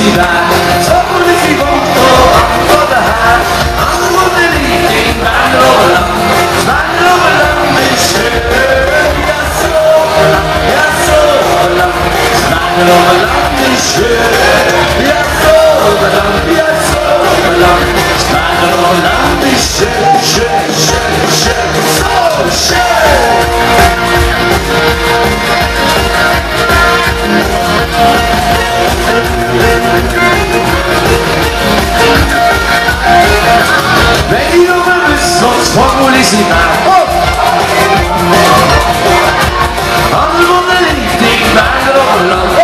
Vogulisi daar, Vogulisi komt aan voor de haar. Aan de liefde, maar overlang is schön. Ja, zo lang, ja, zo lang, maar overlang is schön. Ja, zo lang, ja, zo lang, maar overlang is schön, schön, schön, schön, so schön. Wenn die Nummer ist, sonst Vogulisi nach. Alle Wunder liegt nicht mehr lang.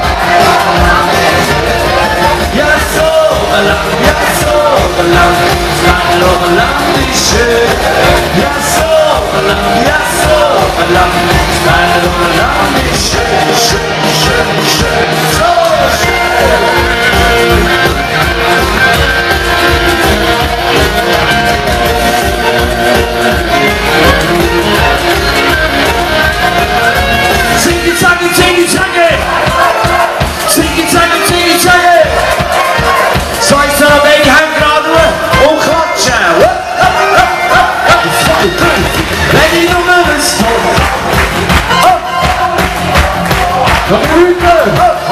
Ja, so lang, ja, so lang, lang, lang ist schön. Ja, so lang, ja, so lang, lang ist schön, schön, schön, schön, so schön. So, ich soll noch beide Hände gerade und klatschen. Wenn ich noch mal was tue. Komm rüber.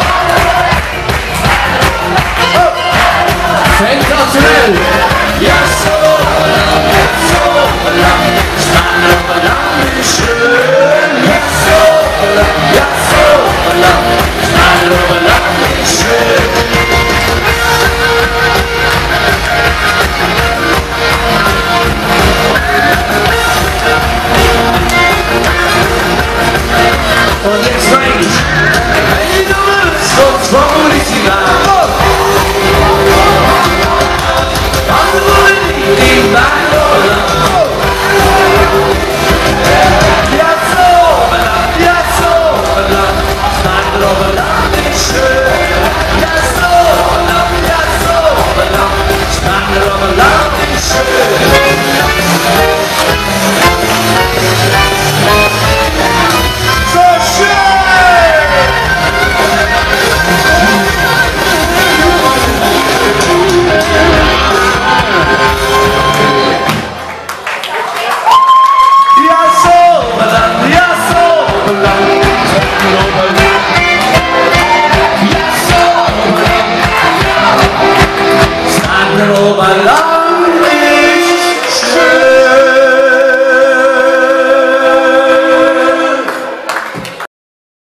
Sensationell. Ja, so lang, lang ist schön. Ja, so lang, lang ist schön. Und jetzt rein. Hey, du willst sonst Vogulisi nach. Alle wollen die Beine. Ja, so lang, lang ist schön. Ja, so lang, lang ist schön. Over love.